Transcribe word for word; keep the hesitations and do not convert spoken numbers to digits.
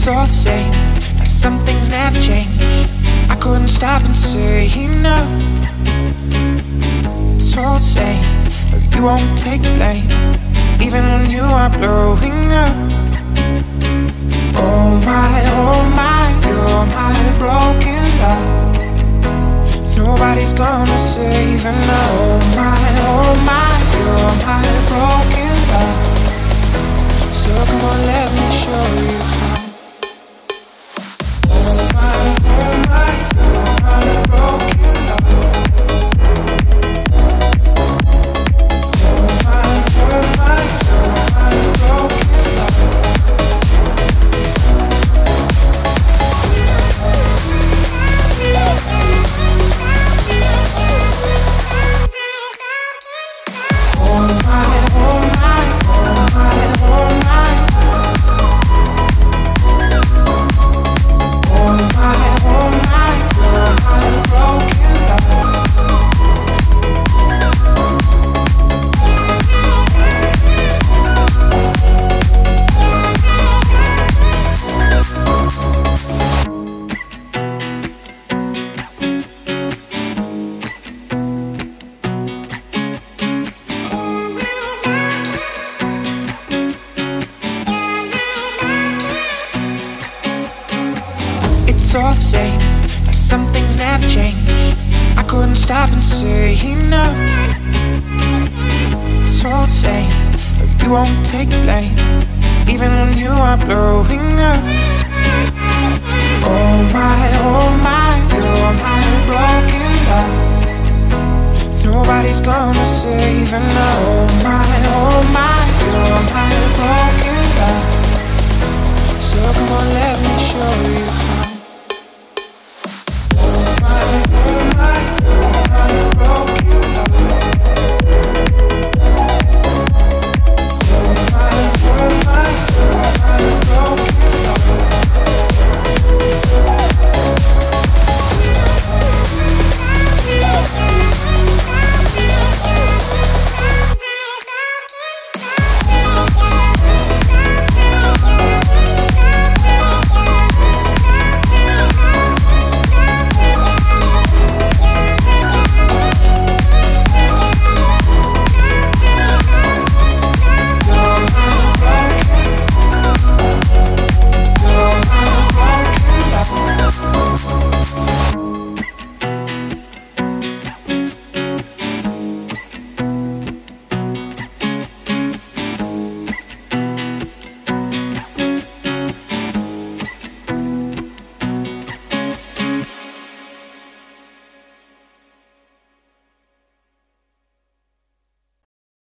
It's all the same, like some things never change. I couldn't stop and say no. It's all the same, but you won't take the blame, even when you are blowing up. Oh my, oh my, you're my broken love. Nobody's gonna save her now. Oh my, oh my, you're my broken love. So come on, let me show you how. Oh my, oh my, you're my broken love. Oh my, oh my, you're my broken love. It's all the same, like some things never change. I couldn't stop and say no. It's all the same, but you won't take the blame, even when you are blowing up. Oh my, oh my, you're my broken love. Nobody's gonna save her now. Oh my, oh my, you're my